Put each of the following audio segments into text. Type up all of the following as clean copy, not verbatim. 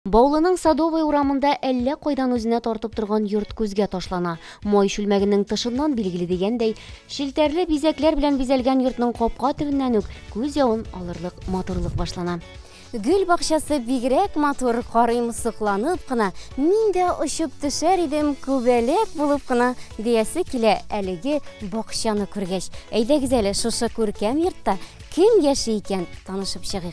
Баулының Садовый урамында әллә кайдан үзенә тартып торган йорт күзгә ташлана. Май шүлмәгенең тышыннан билгеле дигәндәй, шелтәрле бизәкләр белән бизәлгән йортның капка төбеннән үк күз явын алырлык матурлык башлана. Гөл бакчасы бигрәк матур, карыйм сыкланып кына, мин дә очып төшәр идем күбәләк булып кына диясе килә әлеге бакчаны күргәч. Әйдәгез әле шушы күркәм йортта кем яши икән танышып чыгыйк.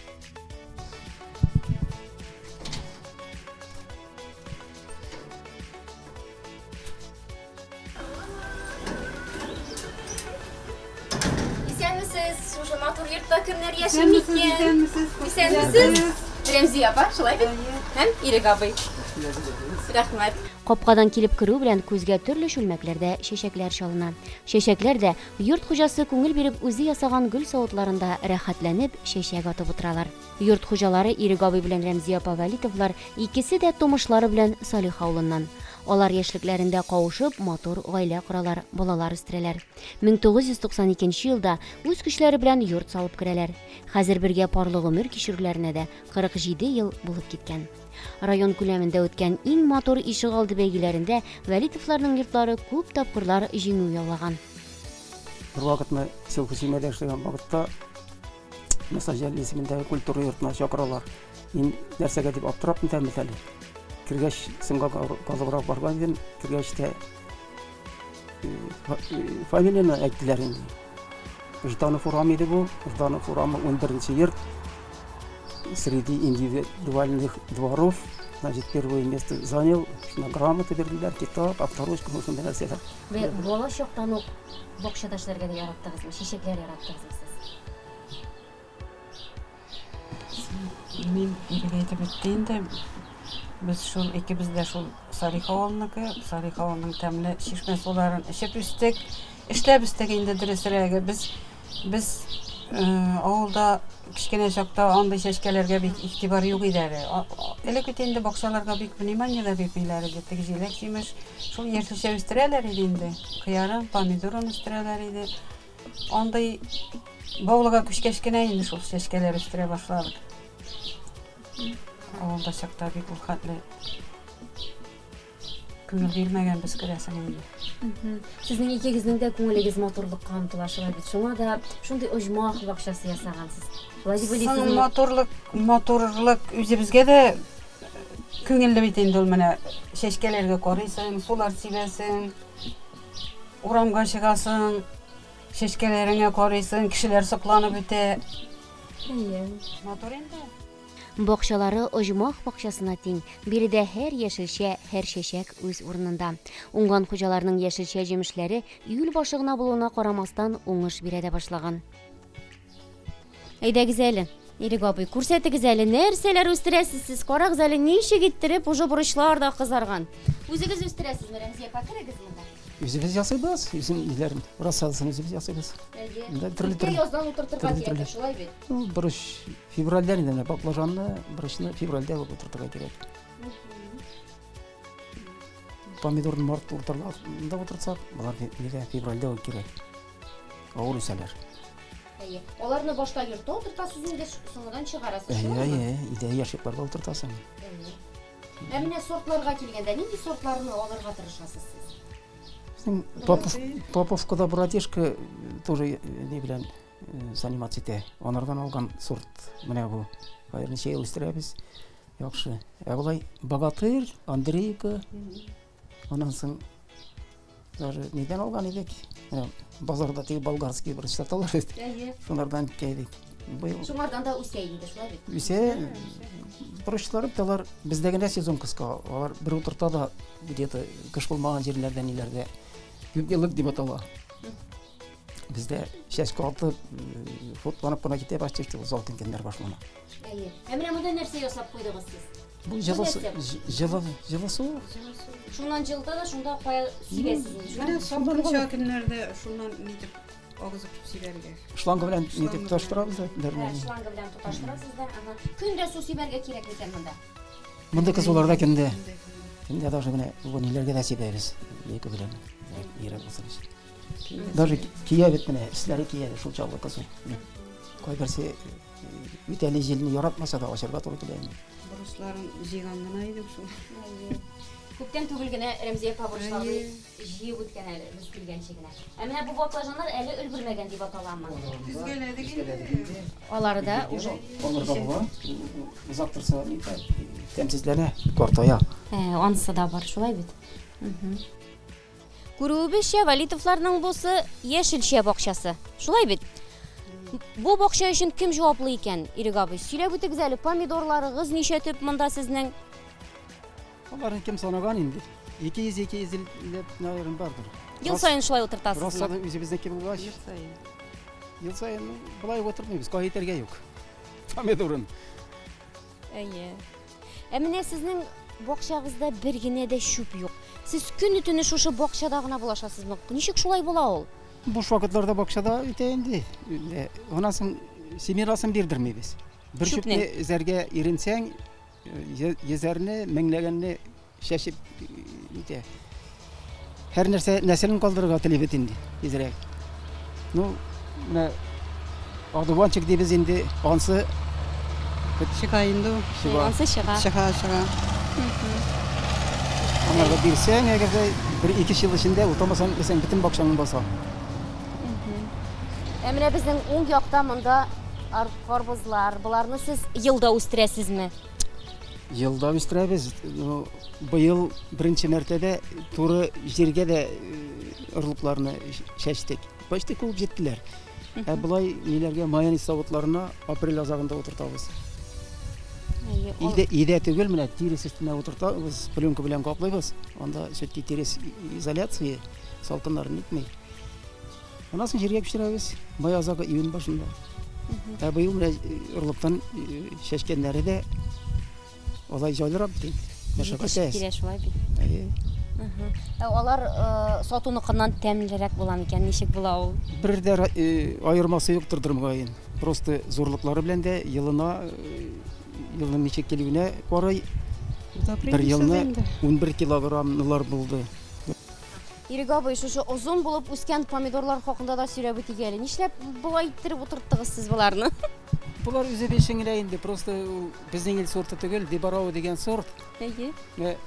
Шушы матур йортта кемнәр яши микән? Исәнмесез? Рәмзия апа, шулай бит? Һәм Ирек абый. Рәхмәт. Капкадан килеп керү белән күзгә төрле шүлмәкләрдә чәчәкләр чалына. Чәчәкләр дә йорт хуҗасы күңел биреп үзе ясаган гөл савытларында рәхәтләнеп чәчәк атып утыралар. Йорт хуҗалары Ирек абый белән Рәмзия апа Вәлитовлар икесе дә тумышлары белән Салих авылыннан. Алар яшьлекләрендә кавышып, матур гаилә коралар, балалар үстерәләр. 1992 елда үз көчләре белән йорт салып керәләр. Хәзер бергә парлы гомер кичерүләренә дә 47 ел булып киткән. Район күләмендә үткән иң матур ишек алды бәйгеләрендә Вәлитовларның йортлары күп тапкырлар җиңү яулаган. Бер вакытны селфи-симәдә эшләгән вакытта Мәсәҗәл исемендәге культура йортына чакыралар. Мин нәрсәгә дип аптырап тәмәт әле. Киргәч сынга казыбрак барган идем, киргәч тә фамилияны әйттеләр инде. Жданов урам иде бу, Жданов урамы 11-нче йорт. Среди индивидуальных дворов, значит, первое место занял, грамоты бердиләр, китап, авторучка, шундай нәрсәләр. Бала чактан ук бакчада эшләргә дә яраттыгызмы? Чәчәкләр яраттыгызмы сез? Мин әйтеп беткәндә, biz шул икебез дә шул Салих авылыныкы, Салих авылының тәмле чишмә суларын эчеп үстек, эшләп үстек инде дөресрәге. Без авылда кичкенә чакта андый чәчкәләргә бик игътибар юк иде әле. Элек бит инде бакчаларга бик внимание да бирмиләр иде. Теге җиләк җимеш, шул яшелчә үстерәләр иде инде. Кыярын, помидорын үстерәләр иде. Андый баулыга күчкәч кенә инде шул чәчкәләр үстерә башладык. Авылда чакта бик ул хәтле күңел бирмәгән без керәсең инде. Сезнең икегезнең дә күңелегез матурлыкка омтыла шулай бит. Шуңа да шундый оҗмах бакчасы ясагансыз. Шулай дип уйлыйсызмы? Матурлык үзебезгә дә күңелле бит инде ул менә чәчкәләргә карыйсың, сулар сибәсең, урамга чыгасың, чәчкәләреңә карыйсың, кешеләр сокланып үтә. Матур инде. Бакчалары оҗмах бакчасына тиң. Биредә һәр яшелчә, һәр чәчәк үз урынында. Уңган хуҗаларның яшелчә җимешләре июль башы гына булуына карамастан уңыш бирә дә башлаган. Әйдәгез әле, Ирек абый, күрсәтегез әле, нәрсәләр үстерәсез сез? Карагыз әле, ничек иттереп уже бурычлар да кызарган. Үзегез үстерәсезме, Рәмзия апа, керегез монда? Үзебез ясыйбыз, үзем ниләрен рассадысын үзебез ясыйбыз. Төрле яздан утыртырга кирәк, шулай бит. Бурыч февральдә инде баклажанны, бурычны февральдә утыртырга кирәк. Помидорны март урталарында утыртсак, булар февральдә кирәк. Авыр үсәләр. Аларны башта йортта утыртасыз инде, соңыннан чыгарасыз. Идә яшекләргә утыртасың. Менә сортларга килгәндә, нинди сортларны алырга тырышасыз сез? Поповкада братишка тоже не белән заниматься итә. Анардан алган сорт менә бу. Ничә ел үстерәбез. Яхшы. Булай Богатырь, Андрейка. Аннан соң даже нидән алган идек? Базарда теге болгарский бер саталар иде. Шунардан кәйдек. Шуңардан да үсә инде, шулай бит. Үсә. Бурычлар талар бездә генә сезон кыска. Алар бер утырта да где-то кыш булмаган җирләрдә ниләрдә юллык дип атала. Бездә чәчкә атып, фотланып кына китә башлый, залтын кендер башлана. Менә монда нәрсә ясап куйдыгыз сез? Бу җылысу. Шуннан җылда да шунда кая сибәсез. Менә салкынча көннәрдә шуннан нитеп агызып сибәргә. Шланга белән нитеп туташтырабыз да. Шланга белән туташтырасыз да, аны көндә су сибәргә кирәк микән монда? Монда кызуларда көндә. Көндә даже менә бу ниләргә дә сибәбез. Яки белән. Ирек булсын. Даже кия бит менә,исләре кия, шул чаклы кызу. Кай берсе үтәле җилне яратмаса да ашарга туры килә. Бурычларын җыйганнан айдык шул. Күптән түгел генә Рәмзия апа бурычларны җыеп үткән әле без килгәнче генә. Ә менә бу баклажаннар әле өлгермәгән дип аталамы? Күзгәләдек инде. Алары да уже Аларга була. Узак торса, тәмсезләнә, картая. анысы да бар, шулай бит. Күрүебезчә, Валитовларның бусы яшелчә бакчасы. Шулай бит. Бу бакча өчен кем җаваплы икән, Ирек абый? Сөйләп үтегез әле, помидорларыгыз ничә төп монда сезнең? Аларын кем санаган инде? 200 дип наверное бардыр. Ел сайын шулай утыртасызмы? Росада үзебезнеке булгач, ел сайын булай утырмыйбыз, кайтырга юк. Помидорын. Әйе. Ә менә сезнең бакчагызда бер генә дә шүп юк. Сез көн-төне шушы бакчада гына булашасызмы? Ничек шулай була ул? Буш вакытларда бакчада үтә инде. Анасын семирасын бирдермибез. Бер шүпне эзәргә иренсәң, езәрне, меңләгәнне шәшеп үтә. Һәр нәрсә нәселен калдырырга теләп бит инде, изрәк. Ну, менә Адубанчык дибез инде, ансы Чыгайынды. Ансы чыга. Чыга. Анарга бирсәң, әгәр дә 1-2 ел эчендә утамасаң, дисәң бөтен бакчаңны баса. Ә менә безнең уң якта монда карбызлар, буларны сез елда үстерәсезме? Елда үстерәбез. Быел беренче мәртәбә туры җиргә дә орлыкларны шәчтек. Почти күп җиттеләр. Ә булай ниләргә майонез заводларына апрель азагында утыртабыз. Идә түгел менә тирес өстенә утыртабыз, пленка белән каплыйбыз. Анда сөтки тирес изоляция салкыннарын итмәй. Анасын җиргә пешерәбез. Май азагы июнь башында. Ә быел менә орлыктан шәчкәннәре дә алай җайлырак бит. Килә шулай бит. Алар сатуныкыннан тәмлерәк була микән? Ничек була ул? Бер дә аермасы юктыр дөрмгәен. Просто зурлыклары белән дә елына елның ничек килүенә карый. Бер елны 11 килограммлар булды. Ирек абый, шушы озын булып үскән помидорлар хакында да сөйләп үтик әле. Нишләп булай иттереп утырттыгыз сез буларны? Булар үзе бешеңлә инде, просто безнең ил сорты түгел, Дебарау дигән сорт. Әйе.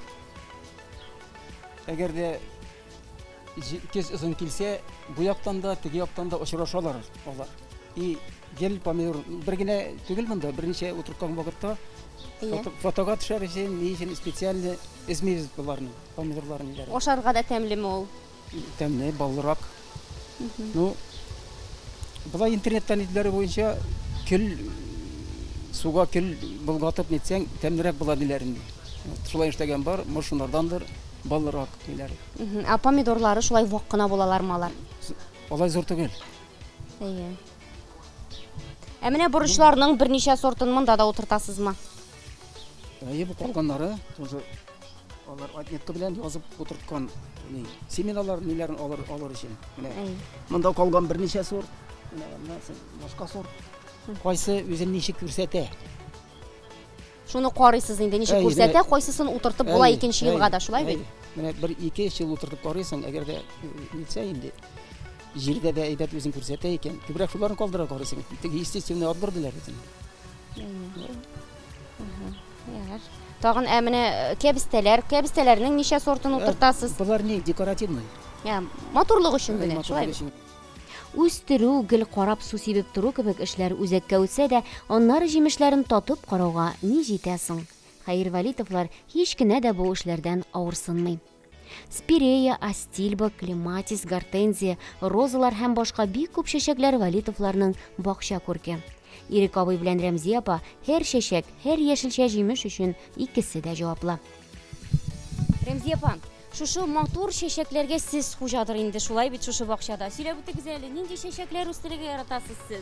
Әгәр дә кез озын килсә, бу яктан да, теге яктан да очрашалар алар. И гел помидор бер генә түгел монда, берничә утырткан вакытта фотога төшәбез, ни өчен специаль эзмибез буларны, помидорларны диләр. Ашарга да тәмлеме ул? Тәмле, баллырак. Ну, булай интернеттан итләре буенча көл суга көл булгатып нитсәң, тәмлерәк була диләр инде. Шулай эшләгән бар, машиннардандыр баллырак диләр. А помидорлары шулай вак кына булалармы алар? Алай зур түгел. Әйе. Ә менә бурычларның берничә сортын монда да утыртасызмы? Әйе, бу калганнары тоже алар отметка белән язып утырткан семеналар ниләрен алыр өчен. Менә монда калган берничә сорт, менә башка сорт. Кайсы үзен ничек күрсәтә? Шуны карыйсыз инде, ничек күрсәтә, кайсысын утыртып була икенче елга да, шулай бит? Менә 1-2 ел утыртып карыйсың, әгәр дә нитсә инде җирдә дә әйбәт үзен күрсәтә икән. Күбрәк шуларны калдыра карыйсың. Теге естественно отбор диләр бит. Тагын менә кәбестәләрнең ничә сортын утыртасыз? Булар ни декоративный. Матурлык өчен генә, шулай. Үстерү, гел карап су сибеп туру кебек эшләр үзәккә үтсә дә, аннары җимешләрен татып карауга ни җитәсең? Хәер, Валитовлар һич кенә дә бу эшләрдән авырсынмый. Спирея, астильба, клематис, гортензия, розалар һәм башка бик күп чәчәкләр Валитовларның бакча күрке. Ирек абый белән Рәмзия апа һәр чәчәк, һәр яшелчә җимеш өчен икесе дә җаваплы. Рәмзия апа, шушы матур чәчәкләргә сез хуҗадыр инде, шулай бит шушы бакчада. Сөйләп үтегез әле, нинди чәчәкләр үстерергә яратасыз сез?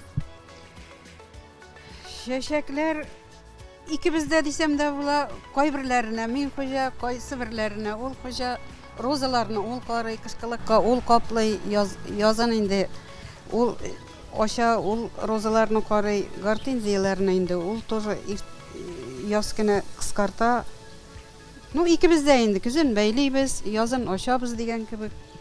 Чәчәкләр икебездә дисәм дә була, кайберләренә мин хуҗа, кайсы берләренә ул хуҗа, розаларны ул карый, кышкылыкка ул каплый, язын инде ул аша, ул розаларны карый, гортензияларны инде ул тоже яз көне кыскарта. Ну, икебездә инде күзен бәйлибез, язын ашабыз дигән кебек.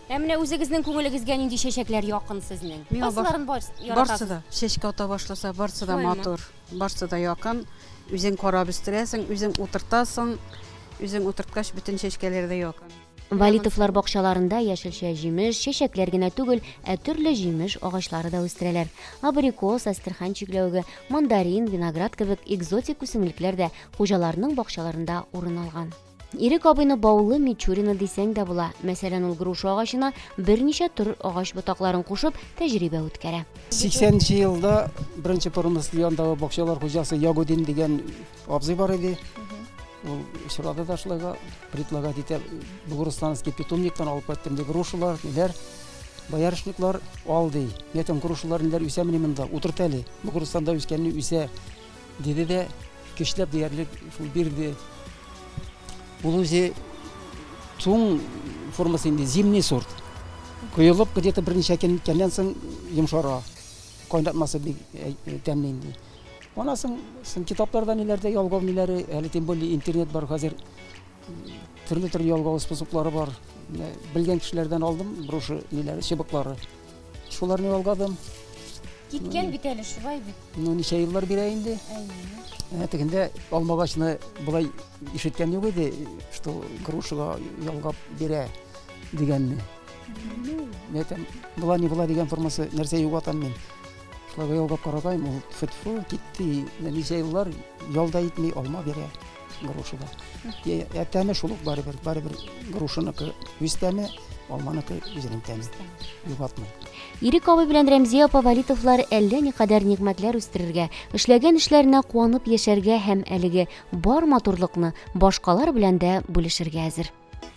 Менә үзегезнең күңелегезгә нинди чәчәкләр якын сезнең? Миңа Кайсыларын барсы яратасыз? да, чәчкә ата башласа, барсы да Шулаймы? матур, барсы да якын. Үзең карап үстерәсең, үзең утыртасың, үзең утырткач бөтен чәчкәләр дә якын. Валитовлар бакчаларында яшелчә җимеш, чәчәкләр генә түгел, төрле җимеш агачлары да үстерәләр. Абрикос, астрхан чикләвеге, мандарин, виноград кебек экзотик үсемлекләр дә хуҗаларның бакчаларында урын алган. Ирек абыйны Баулы Мичурина дисәң дә була. Мәсәлән, ул груша агачына берничә төр агач ботакларын кушып тәҗрибә үткәрә. 80 елда беренче промыслы яндагы бакчалар хуҗасы Ягудин дигән абзый бар иде. Ул шурада да шулайга предлагать итә. Бугырстанский питомниктан алып кайттым ди грушалар, ниләр, боярышниклар алды. Ятем грушалар ниләр үсәмени монда, утырт әле. Бугырстанда үскәнне үсә диде дә көчләп диярлек шул бирде. Ул үзе туң формасы инде зимний сорт. Коелып где-то берничә көннән соң йомшара. Кайнатмасы бик тәмле инде. Анасын китапларда ниләрдә ялгау ниләре, әле тем более интернет бар хәзер. Төрле ялгау способлары бар. Белгән кешеләрдән алдым брошы ниләре, чыбыклары. Шуларны ялгадым. Киткән бит әле шулай бит. Ничә еллар бирә инде. Тегендә алмагачны булай ишеткән юк иде, что грушага ялгап бирә дигәнне. Әйтәм, була не була дигән формасы нәрсә югатам мин. Шулай ялгап карагайм, ул фетфу китте, ничә еллар ялда итми алма бирә грушага. Тәме шулук барыбер грушаныкы үз тәме, алманыкы үзенең тәме. Югатмый. Ирек абый белән Рәмзия апа Валитовлар әллә никадәр нигъмәтләр үстерергә, эшләгән эшләренә куанып яшәргә һәм әлеге бар матурлыкны башкалар белән дә бүлешергә әзер.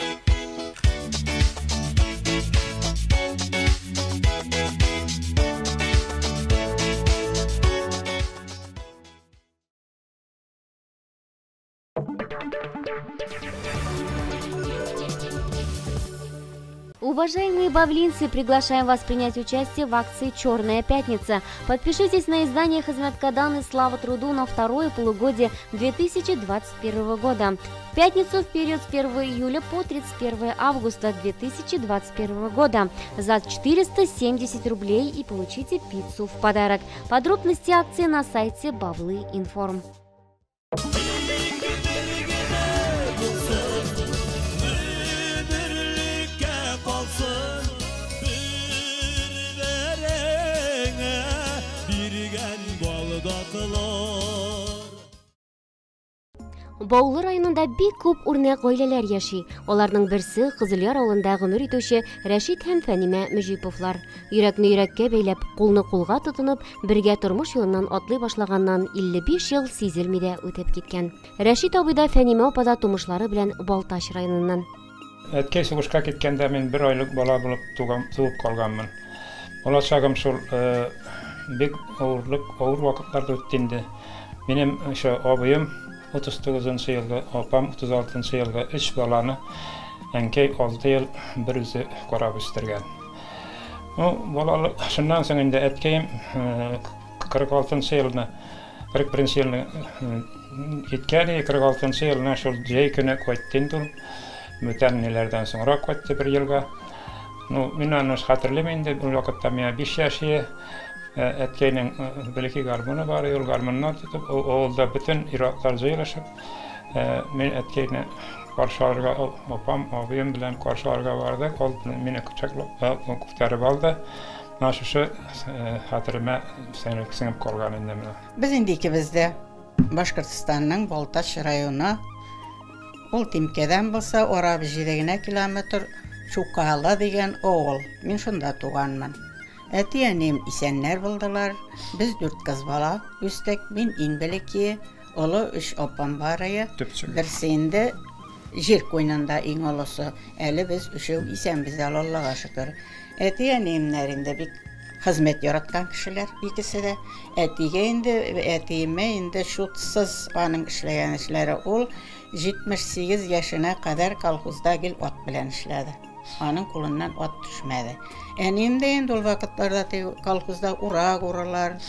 Уважаемые бавлинцы, приглашаем вас принять участие в акции «Черная пятница». Подпишитесь на издание «Хазматкадан» и «Слава труду» на второе полугодие 2021 года. В пятницу в период с 1 июля по 31 августа 2021 года за 470 рублей и получите пиццу в подарок. Подробности акции на сайте Бавлы Информ. Баулы районында бик күп үрнәк гаиләләр яши. Аларның берсе Кызылъяр авылында гомер итүче Рәшит һәм Фәнимә Мөҗиповлар. Йөрәкне йөрәккә бәйләп, кулны кулга тотынып, бергә тормыш юлыннан атлый башлаганнан 55 ел сизелми дә үтеп киткән. Рәшит абый да, Фәнимә апа да тумышлары белән Балтач районыннан. Әткәй сугышка киткәндә мин 1 айлык бала булып туып калганмын. Ала чагым шул бик авыр вакытларда үтте инде. Минем абыем 39 елга, апам 36 елга 3 баланы, әнкәй 6 ел бер үзе карап үстергән. Балалы шуннан соң инде әткәем 46 елны, 41 елны киткән, 46 елны шул җәй көне кайтты инде. Бүтән ниләрдән соңрак кайтты 1 елга. Мин аны хәтерләмим инде, ул вакытта миңа 5 яшь. Әткәйнең бәлки гармоны бар, ул гармоннан тотып, ул да бүтән ираклар җыелышып, мин әткәйне каршыларга, апам, абыем белән каршыларга барды, ул мине кочаклап, күтәреп алды. Нашы хәтеремә сеңеп калган инде менә. Без инде икебез дә Башкортстанның Балтач районы, ул Тимкәдән булса, араб 7 километр Шукала дигән авыл. Мин шунда туганмын. Әти-әнем исәннәр булдылар. Без 4 кыз бала үстек. Мин иң бәләкәе, олы 3 апам бар ия. Берсе инде җир койнында иң олысы. Әле без үшәү исәнбез, Аллаһка шөкер. Әти-әнемнәр инде бик хезмәт яраткан кешеләр, икесе дә. Әтигә инде, әтиемә инде шутсыз аның эшләгән эшләре. Ул 78 яшенә кадәр колхозда гел ат белән эшләде. Аның кулыннан ат төшмәде. Әнием дә инде ул вакытларда колхозда урак уралар,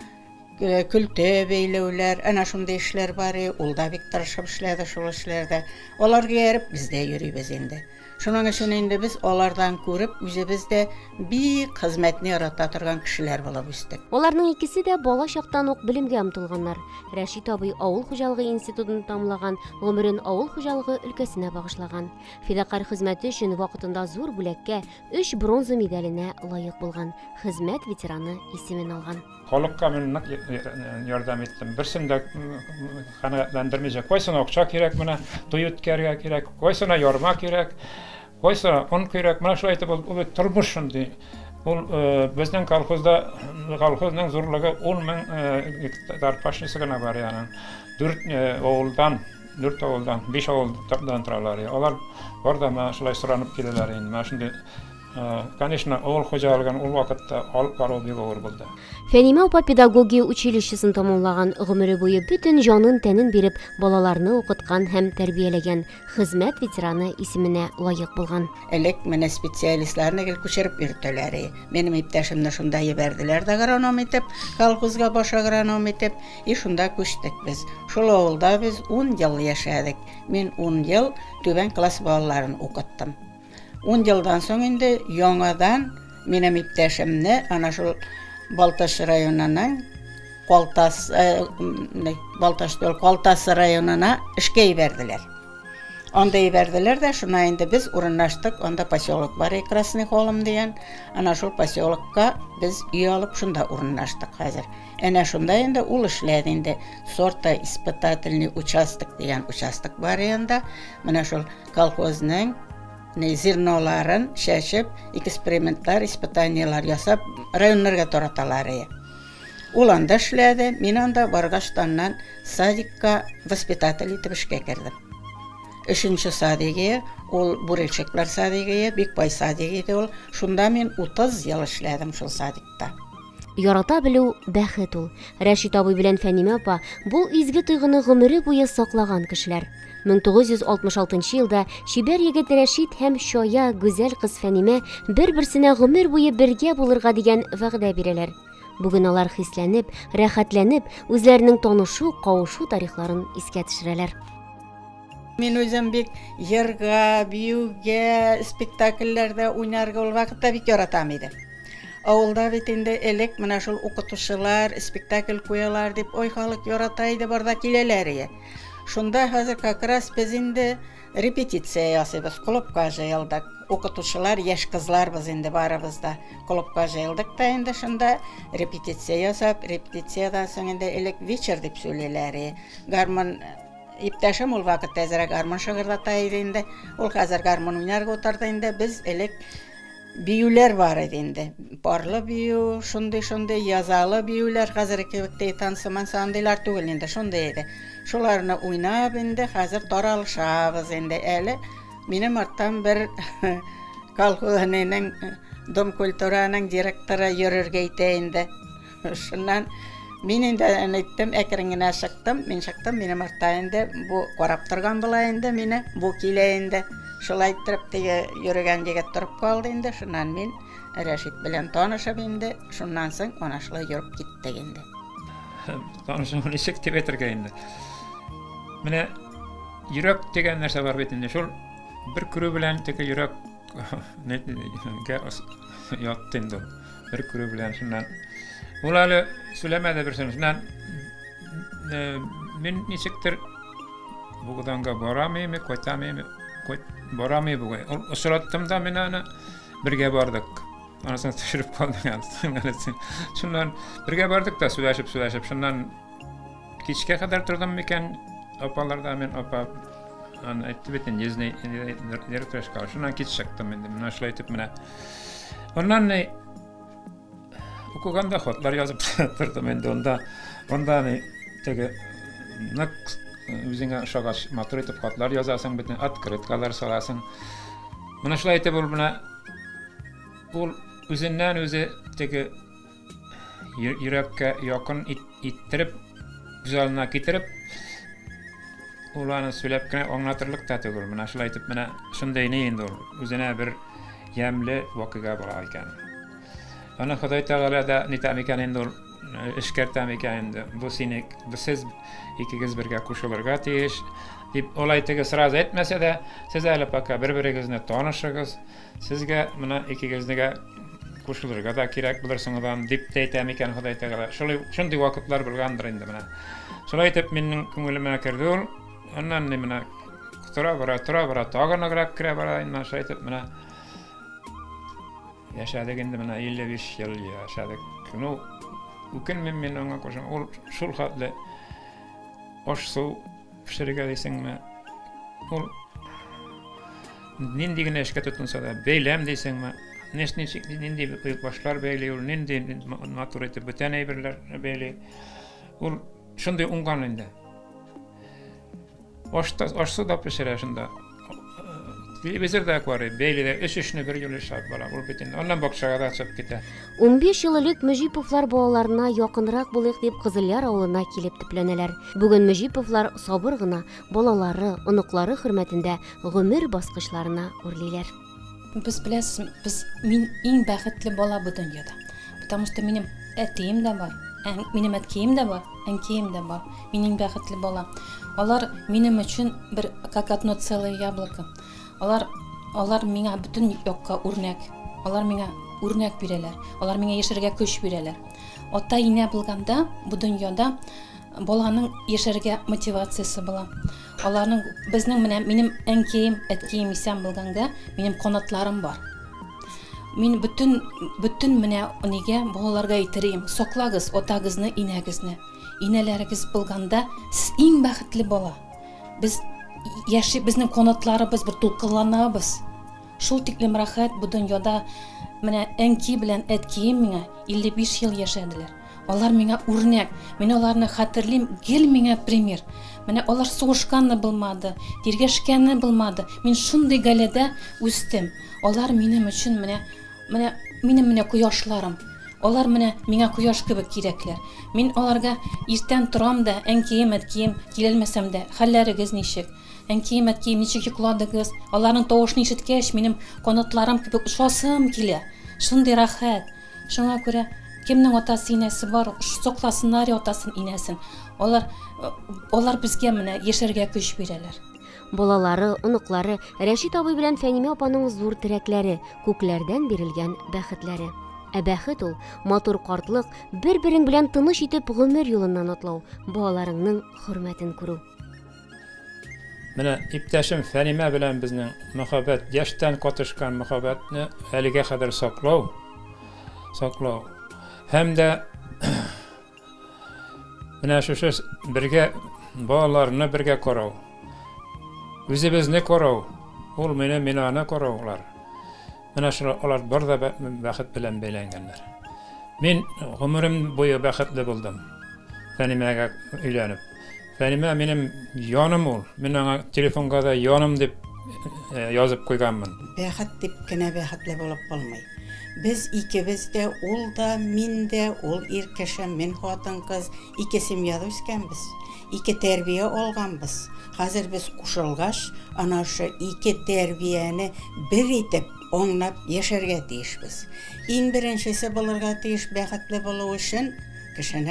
күлтә бәйләүләр, әнә шундый эшләр бар. Ул да бик тырышып эшләде шул эшләрдә. Аларга ярып без дә йөрибез инде. Шуның өчен инде без алардан күреп, үзебез дә бик хезмәтне ярата торган кешеләр булып үстек. Аларның икесе дә бала чактан ук белемгә омтылганнар. Рәшит абый авыл хуҗалыгы институтын тамамлаган, гомерен авыл хуҗалыгы өлкәсенә багышлаган. Фидакарь хезмәте өчен вакытында зур бүләккә 3 бронза медаленә лаек булган. Хезмәт ветераны исемен алган. Халыкка мен нык ярдәм иттем. Берсен дә канәгатьләндермәйчә. Кайсына акча кирәк, менә туй үткәрергә кирәк, кайсына ярма кирәк, кайсына он кирәк. Менә шулай итеп ул тормыш шундый. Ул безнең колхозның зурлыгы 10,000 гектар пашнысы гына бар яны. 4 авылдан, 5 авылдан торалар. Алар барда менә шулай соранып киләләр инде. Менә шундый конечно, авыл хуҗалыгын ул вакытта алып бару бик авыр булды. Фәнимә апа педагогия училищесын тамамлаган, гомере буе бүтән җанын тәнен биреп, балаларны укыткан һәм тәрбияләгән, хезмәт ветераны исеменә лаек булган. Элек менә специалистларны гел күчереп йөртәләр. Минем иптәшемне шунда ебәрделәр дә агроном итеп, колхозга баш агроном итеп, и шунда күчтек без. Шул авылда без 10 ел яшәдек. Мин 10 ел түбән класс балаларын укыттым. 10 елдан соң инде яңадан минем иптәшемне ана шул Балташ районының Калтас районына эшкә ибәрделәр. Анда ибәрделәр дә шуна инде без урынлаштык. Анда поселок бар, Красный Холм дигән. Ана шул поселокка без үй алып шунда урынлаштык хәзер. Әнә шунда инде ул эшләде инде. Сорта испытательный участок дигән участок бар янда. Менә шул колхозның зерноларын шәшеп, экспериментлар, испытаниялар ясап, районнарга тараталар. Ул анда эшләде, мин анда баргаштаннан садикка воспитатель итеп эшкә кердем. 3нче садигә, ул Бурылчыклар садигә, Бикбай садигә иде ул. Шунда мин 30 ел эшләдем шул садикта. Ярата белү бәхет ул. Рәшит абый белән Фәнимә апа бу изге тойгыны гомере буе саклаган кешеләр. 1966 елда шибәр егет Рәшит һәм шая гүзәл кыз Фәнимә бер-берсенә гомер буе бергә булырга дигән вәгъдә бирәләр. Бүген алар хисләнеп, рәхәтләнеп, үзләренең танышу, кавышу тарихларын искә төшерәләр. Мин үзем бик йырга, биюгә, спектакльләрдә уйнарга ул вакытта бик яратам иде. Авылда бит инде элек менә шул укытучылар спектакль куялар дип ой халык ярата иде, барда киләләр. Шунда хәзер как раз без инде репетиция ясыйбыз, клубка җыелдык. Укытучылар, яшь кызлар без инде барыбыз да клубка җыелдык та инде шунда репетиция ясап, репетициядан соң инде элек вечер дип сөйләләр. Гармон иптәшем ул вакытта әзрәк гармон шыгырдата иде инде. Ул хәзер гармон уйнарга утырды инде. Без элек биюләр бар иде инде. Парлы бию, шундый язалы биюләр, хәзерге кебек тансыман сандыйлар түгел инде, шундый иде. Шуларны уйнап инде хәзер таралышабыз инде. Әле минем арттан бер колхозның Дом культураның директоры йөрергә итә инде. Шуннан мин инде әйттем, әкрен генә чыктым. Мин чыктым, минем артта инде бу карап торган була инде мине, бу килә инде. Шулай итеп теге йөргән егет торып калды инде. Шуннан мин Рәшит белән танышып инде. Шуннан соң ана шулай йөреп киттек инде. Танышып ничек дип әйтергә инде. Менә йөрәк дигән нәрсә бар бит инде. Шул бер күрү белән теге йөрәк ятты инде. Бер күрү белән шуннан ул әле сөйләмәде берсен. Шуннан мин ничектер бугданга барамыймы, кайтамыймы, барамый бугай. Ошыраттым да мен аны бергә бардык. Анысын төшереп калдым. Шуннан бергә бардык та сөйләшеп. Шуннан кичкә кадәр тордым микән апаларда мен апа аны әйтте бит инде директоршка. Шуннан кич чыктым инде. Менә шулай итеп менә. Оннан укыганда хатлар язып тордым инде. Онда теге нык үзеңә шагач матур итеп хатлар язасың, бит открыткалар саласың. Менә шулай итеп ул үзеннән үзе теге йөрәккә якын иттереп, үзалына китереп, уларны сөйләп кенә аңлатырлык та түгел. Менә шулай итеп менә шундай инде ул үзенә бер ямле вакыйга була икән. Аны Ходай Тәгалә дә нитәм икән инде ул эшкәртәм икән инде. Бу сез икегез бергә кушылырга тиеш. Dip olaytiga sırası etmese de siz әле пока bir-birigizne tanışıgız. Sizge mına ikigizniga kuşulurga da kirek bilirsiňizdan dip deytem eken Hudaý Teala. Şunday wagtlar bulgandyr indi mına. Şolay etip meniň köňülime kirdi ol. Ondan mına tura bara taganarak kire bara inna şay etip mına yaşadık indi mına 55 ýyl yaşadık. Şunu ukin men oňa koşam ol şol hatly oş su pişirge diýseňmi ol nindigine eşke tutunsa da beýlem diýseňmi nindi büyük başlar beýleýär nindi naturete bütün eýberler beýle ol şunday ungan indi oşsu da pişire şunda televizorda kwary beýlede işini bir ýyl şart bala ol bitin ondan bakşaga da çyp gite 15 ýyllyk Müjipovlar balalaryna ýakynrak bolyk diýip Gyzylyar awlyna kilip tüpleneler. Bugün Müjipovlar sabır gına balalary, unuklary hürmetinde gümür baskyçlaryna urliler. Biz bilesiz, min iň bäxetli bala bu dünýäde. Потому что benim etiyim de var, benim etkiyim de var, enkiyim de var. Min iň bäxetli bala. Olar benim üçin bir как одно целое яблоко. Olar miňa bütün ýokka urnek. Olar miňa urnek bireler. Olar miňa ýeşerge köş bireler. Ota ine bulganda bu dünýäde bolanyň ýeşerge motivasiýasy bola. Olaryň bizning menim enkiyim, etkiyim isen bulganda menim konatlarym bar. Min bütün mene onige bolalarga ýitirim. Soklagyz otagyzny, inegizni. İnelerigiz bulganda siz iň bäxetli bola. Biz bizning konatlarybız bir tulkylanypyz. Şol tiklem rahat bu dünýäde mene enki bilen etkiyim miňe 55 ýyl ýaşadylar. Olar miňe urnek, men olaryny hatyrlym, gel miňe primjer. Mene olar soğuşkanny bilmady, dirgeşkenni bilmady. Men şunday galede üstim. Olar menim üçin menim kuýaşlarym. Olar miňe kuýaş gibi kirekler. Men olarga irten turam da enkiyim etkiyim gelelmesem de hallerigiz nişik. Enkiyim etkiyim nişik ýukladygyz. Olaryň towuşyny işitkeş menim konatlarym gibi uçasym kile. Şunday rahat. Şoňa görä kimniň otasy inesi bar, soklasynlar otasyň inesin. Olar bizge ýeşerge köş bereler. Balalary, unuklary Reşit abi bilen Fänime apanyň zor tirekleri, köklerden berilgen bäxetleri. Bäxet ol, matur kartlyk, bir-biriň bilen tynyş itip gümür ýolundan atlaw, balalaryňyň hürmetin kuruu. Mene iptaşym Fänime bilen bizning muhabbat, ýaşdan gotyşkan muhabbatny helige kadar saklaw. Hem-de mene şu birge balalaryny birge koraw. Özübizni koraw. Ol meni ana korawlar. Mene şolar birde bäxet bilen beýlengenler. Men gümürim boýu bäxetli boldum. Fänimege öýlenip. Fänime menim ýanym ol. Men ona telefonga da ýanym dip ýazyp goýganmyn. Bäxet dip gene bäxetli bolup bolmaý. Biz ikimiz de, ol da, min de, ol erkeşem, men hatan kız, iki semýada üskenbiz. İki terbiýe olganbyz. Hazır biz kuşulgaş, ana şu iki terbiýeni bir itip oňlap ýeşerge diýişbiz. Iň birinçisi bolarga diýiş bäxetli bolup üçin kişini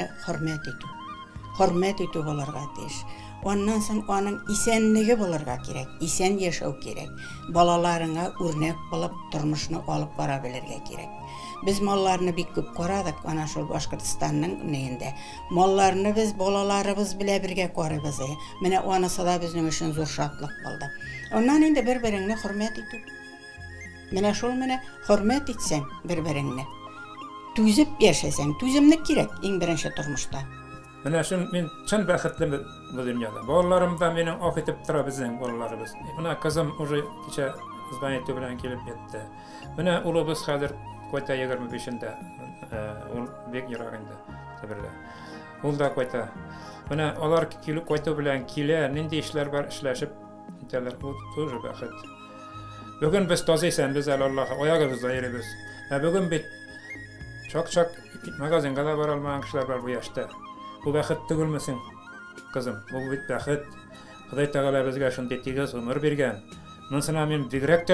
hürmet etip bolarga diýiş. Ondan soň onuň isenligi bolarga kerek, isen ýaşaw kerek. Balalaryňa örnek bolup turmuşyny alyp bara bilerge kerek. Biz mallaryny bik köp koradyk ana şol Başkyrtystanyň näinde. Mallaryny biz balalarybız bile birge korabyz. Mene onasy da bizning üçin zor şatlyk boldy. Ondan indi bir-biriňni hürmet etip. Mene şol hürmet etsen bir-biriňni. Tüzüp ýaşasan, tüzümlik kerek iň birinçi turmuşda. Mene şun men çyn bäxetli bu dünýäde. Balalarym da meni ok etip tura bizning balalarybız. Mena kızım uje kiçe zbaýety bilen kelip ýetdi. Mene ulubuz häzir Koyta 25-inde, ol bek ýyragynda sebirle. Ol da koyta. Mene olar koyta bilen kile, nindi işler bar işleşip, teler bu тоже bäxet. Bugün biz tozysan, biz Allah oýagybızda ýerebiz. Bugün bit çok magazinga da bar almaň kişiler bar bu ýaşda. Bu bäxet tügülmesin, kızım. Bu bit bäxet. Hudaý Teala bizge şunday tegiz ömür bergen. Munsana men bigrak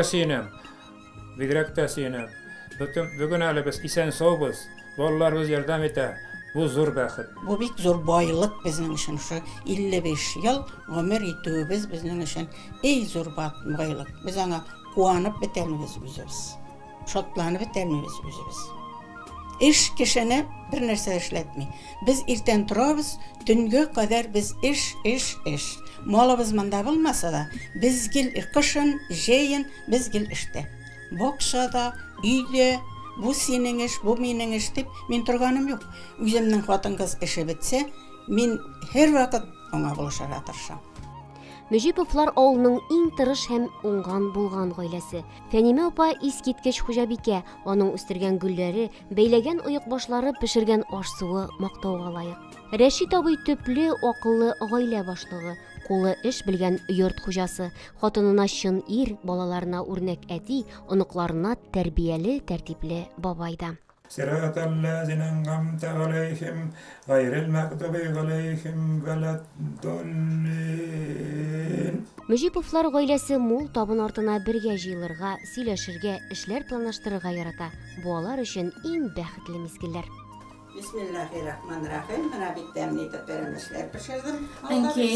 da synem. Bugün hali biz isen soğubuz, bolalarımız yardım ete, Бу зур бәхет. Бу бик зур байлык безнең өчен. Шу 55 ел гомер итүебез безнең өчен эй зур байлык. Без аңа куанып бетәлмибез үзебез. Шатланып бетәлмибез үзебез. Эш кешене бер нәрсә эшләтми. Без иртән торабыз, төнгә кадәр без эш. Малыбыз монда булмаса да, без гел кышын, җәен без гел эштә. Бакчада, өйдә, бу синең эш, бу минең эш дип мин торганым юк. Үземнең хатын-кыз эше бетсә, мин һәр вакыт аңа булышырга тырышам. Мөҗиповлар авылның иң тырыш һәм уңган булган гаиләсе. Фәнимә апа искиткеч хуҗабикә, аның үстергән гөлләре, бәйләгән оек башлары, пешергән аш-суы мактауга лаек. Рәшит абый төпле, акыллы гаилә башлыгы, кулы эш белгән йорт хуҗасы, хатынына чын ир, балаларына үрнәк әти, оныкларына тәрбияле, тәртипле бабайда. صراط الذين أنعمت عليهم غير المغضوب عليهم ولا الضالين. Мөҗиповлар гаиләсе мул табын артына бергә җыелырга, сөйләшергә, эшләр планлаштырырга ярата. Бу алар өчен иң бәхетле мизгелләр. Бисмиллаһир-рахманир-рахим. Менә бик тәмле пәрәмәчләр пешердем. Әнкәй,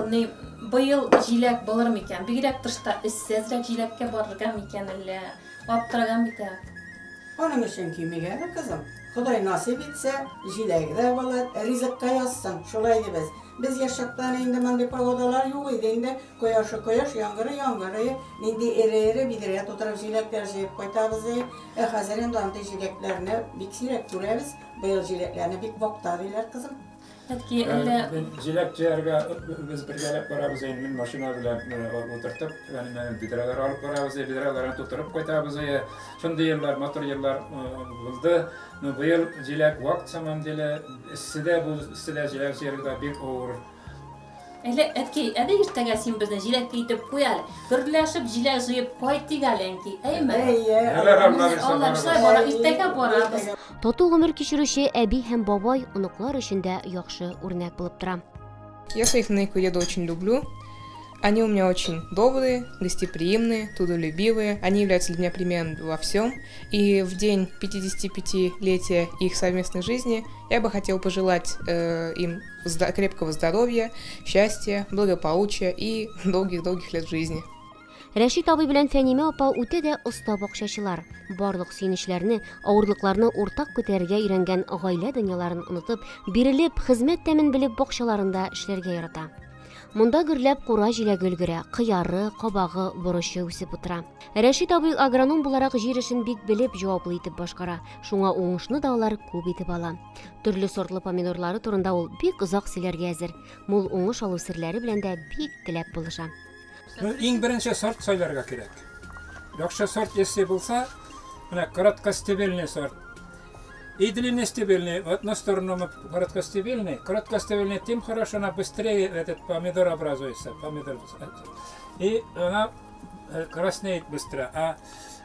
быел җиләк булыр микән? Бигрәк тышта эссезрәк җиләккә барырга микән әллә? Аптыраган бит. Аның өчен кимегә кызым. Ходай насип итсә, җиләгдә булыр, ризыкка язсын. Шулай дибез. Без яшактан инде мондый погодалар юк иде инде. Кояш, яңгыры, инде эре бидрә тутырып җиләкләр җыеп кайтабыз. Хәзер инде андый җиләкләрне бик сирәк күрәбез. Быел җиләкләрне бик вакытта диләр кызым. Әтки әллә Җиләк җыярга без бергәләп барабыз инде. Мин машина белән утыртып, ягъни бидрәләр алып барабыз, бидрәләрне тутырып кайтабыз. Шундый еллар, мотор еллар булды. Быел җиләк вакыт саман диле, иссидә җиләк җыярга бик авыр. әллә әтки, әдә иртәгә син безне җиләккә итеп куял. Гөрләшеп җиләк җыеп кайт дигәләнки. Әйме? Аллар шулай бара, иртәгә барабыз. Тату гомер кичерүче әби һәм бабай оныклар өчен дә яхшы үрнәк булып тора. Я своих внук и деда очень люблю. Они у меня очень добрые, гостеприимные, трудолюбивые. Они являются для меня примером во всем. И в день 55-летия их совместной жизни я бы хотела пожелать им крепкого здоровья, счастья, благополучия и долгих-долгих лет жизни. Рәшит абый белән Фәнимә апа үтә дә оста бакчачылар. Барлык сөенечләрне, авырлыкларны уртак күтәрергә өйрәнгән гаилә дөньяларын онытып, бирелеп, хезмәт тәмен белеп бакчаларында эшләргә ярата. Монда гөрләп кура җиләге өлгерә, кыяры, кабагы, борычы үсеп утыра. Рәшит абый агроном буларак җир эшен бик белеп, җаваплы итеп башкара. Шуңа уңышны да алар күп итеп ала. Төрле сортлы помидорлары турында ул бик озак сөйләргә әзер. Мул уңыш алу серләре белән дә бик теләп булыша. Иң беренче сорт сайларга кирәк. Яхшы сорт если булса, менә короткостебельный сорт. И длинностебельный, в одну сторону короткостебельный. Короткостебельный тем хорошо, она быстрее этот помидор образуется. И она краснеет быстро. А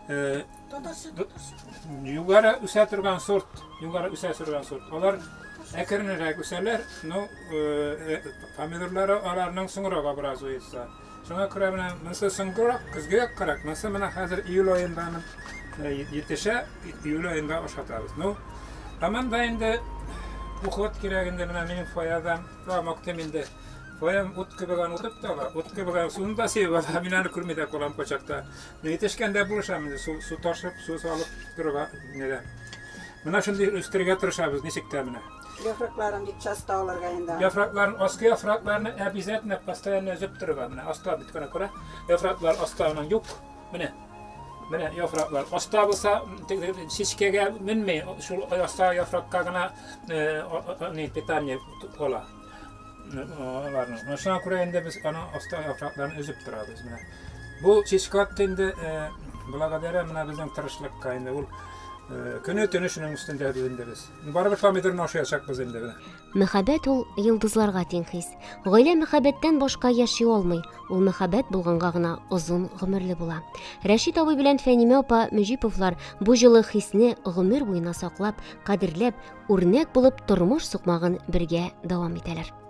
югары үсә торган сорт. Алар әкренрәк үсәләр, помидорлары аларның соңрак образуется. Шуңа күрә менә монысы соңрак, көзгә карак. Монысы менә хәзер июль аенда җитешә, июль аенда ашатабыз. Аман да инде уход кирәгендә менә минем фаядан, мактым инде. Фаям ут кебегән утып тала, ут кебегән суында сева, мин аны күрмәдә калам почакта. Җитешкәндә булышам инде, су ташып, су салып торырга нидә. Менә шундый үстергә тырышабыз, ничек тә менә. Яфракларын бик часто алырга инде. Яфракларын, аскы яфракларны обязательно постоянно җып торырга. Менә аста биткәнә күрә, яфраклар астаның юк. Менә яфраклар аста булса, чишкәгә менмәй, шул аста яфракка гына питание була. Аларның. Шуңа күрә инде без аны аста яфракларын өзеп торабыз. Менә бу чишкат инде благодаря менә безнең тырышлыкка инде ул көне төне шуның өстендә без. Барыбер помидорны ашаячакбыз инде. Мәхәббәт ул йолдызларга тиң хис. Гаилә мәхәббәттән башка яши алмый. Ул мәхәббәт булганга гына озын гомерле була. Рәшит абый белән Фәнимә апа Мөҗиповлар бу җылы хисне гомер буена саклап, кадерләп, үрнәк булып тормыш сукмагын бергә дәвам итәләр.